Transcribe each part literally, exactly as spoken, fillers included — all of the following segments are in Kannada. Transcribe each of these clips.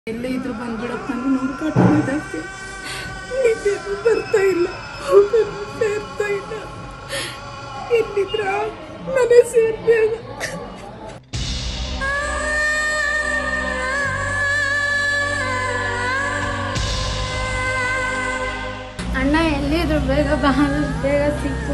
ಎಲ್ಲೇ ಇದ್ರು ಬಂದ್ಬಿಡಪ್ಪ ನಾನು ಹುಡುಕಾಟ ಜಾಸ್ತಿ ನಿದ್ದೆ ಬರ್ತಾ ಇಲ್ಲ ಸೇರ್ತಾ ಇಲ್ಲ ಎಲ್ಲಿದ್ರ ಮನೆ ಸೇರ್ಬೇಡ ಅಣ್ಣ ಎಲ್ಲಿದ್ರು ಬೇಗ ಬಹಳ ಬೇಗ ಸಿಕ್ಕು.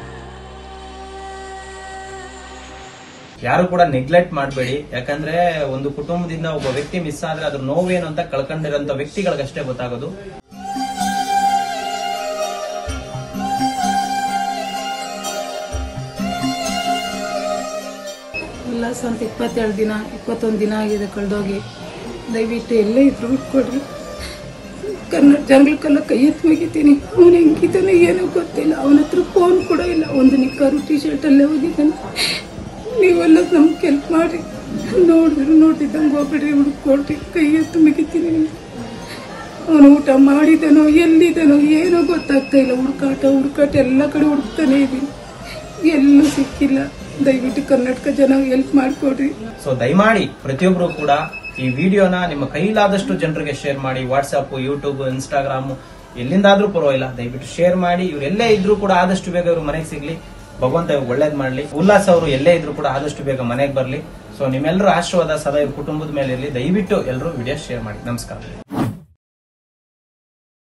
ಯಾರು ಕೂಡ ನೆಗ್ಲೆಕ್ಟ್ ಮಾಡಬೇಡಿ. ಯಾಕಂದ್ರೆ ಒಂದು ಕುಟುಂಬದಿಂದ ಒಬ್ಬ ವ್ಯಕ್ತಿ ಮಿಸ್ ಆದ್ರೆ ಅದ್ರ ನೋವೇನು ಅಂತ ಕಳ್ಕೊಂಡಿರೋಂತ ವ್ಯಕ್ತಿಗಳಿಗಷ್ಟೇ ಗೊತ್ತಾಗೋದು. ಉಲ್ಲಾಸ ಅಂತ ಇಪ್ಪತ್ತೆರಡು ದಿನ ಇಪ್ಪತ್ತೊಂದು ದಿನ ಆಗಿದೆ ಕಳೆದೋಗಿ. ದಯವಿಟ್ಟು ಎಲ್ಲೇ ಇದ್ರು ಬಿಟ್ಕೊಡ್ರಿ. ಕನ್ನಡ ಜನಗಳಕ್ಕೆಲ್ಲ ಕೈ ಎತ್ತು ಹೋಗಿದ್ದೀನಿ. ಅವನು ಹೆಂಗಿದ್ದಾನೆ ಏನೋ ಗೊತ್ತಿಲ್ಲ. ಅವನ ಹತ್ರ ಫೋನ್ ಕೂಡ ಇಲ್ಲ. ಒಂದು ನಿಕ್ಕರು ಟಿ ಶರ್ಟ್ ಅಲ್ಲೇ ಹೋಗಿದ್ದಾನೆ. ನೀವೆಲ್ಲ ನಮ್ಗೆ ಹೆಲ್ಪ್ ಮಾಡಿ. ನೋಡಿದ್ರು ನೋಡ್ತಿದ್ದಂಗೆ ಹೋಗ್ಬಿಡ್ರಿ, ಹುಡುಕೊಡ್ರಿ, ಕೈ ಎತ್ತು ಮುಗಿತೀನಿ. ಅವನು ಊಟ ಮಾಡಿದನೋ ಎಲ್ಲಿದ್ದಾನೋ ಏನೋ ಗೊತ್ತಾಗ್ತಾ ಇಲ್ಲ. ಹುಡುಕಾಟ ಹುಡುಕಾಟ ಎಲ್ಲ ಕಡೆ ಹುಡುಕ್ತಾನೆ ಇದ್ದೀನಿ, ಎಲ್ಲೂ ಸಿಕ್ಕಿಲ್ಲ. ದಯವಿಟ್ಟು ಕರ್ನಾಟಕ ಜನ ಹೆಲ್ಪ್ ಮಾಡಿಕೊಡ್ರಿ. ಸೊ ದಯಮಾಡಿ ಪ್ರತಿಯೊಬ್ರು ಕೂಡ ಈ ವಿಡಿಯೋನ ನಿಮ್ಮ ಕೈಲಾದಷ್ಟು ಜನರಿಗೆ ಶೇರ್ ಮಾಡಿ. ವಾಟ್ಸ್ಆಪ್, ಯೂಟ್ಯೂಬ್, ಇನ್ಸ್ಟಾಗ್ರಾಮ್ ಎಲ್ಲಿಂದಾದ್ರೂ ಪರವಾಗಿಲ್ಲ, ದಯವಿಟ್ಟು ಶೇರ್ ಮಾಡಿ. ಇವ್ರು ಎಲ್ಲೇ ಇದ್ರು ಕೂಡ ಆದಷ್ಟು ಬೇಗ ಇವ್ರು ಮನೆಗೆ ಸಿಗ್ಲಿ. ಭಗವಂತ ಇವ್ರು ಒಳ್ಳೇದ್ ಮಾಡ್ಲಿ. ಉಲ್ಲಾಸ್ ಅವರು ಎಲ್ಲೇ ಇದ್ರು ಕೂಡ ಆದಷ್ಟು ಬೇಗ ಮನೆಗೆ ಬರ್ಲಿ. ಸೊ ನಿಮ್ಮೆಲ್ಲರೂ ಆಶೀರ್ವಾದ ಸದಾ ಇವ್ರ ಕುಟುಂಬದ ಮೇಲೆ ಇರಲಿ. ದಯವಿಟ್ಟು ಎಲ್ಲರೂ ವಿಡಿಯೋ ಶೇರ್ ಮಾಡಿ. ನಮಸ್ಕಾರ.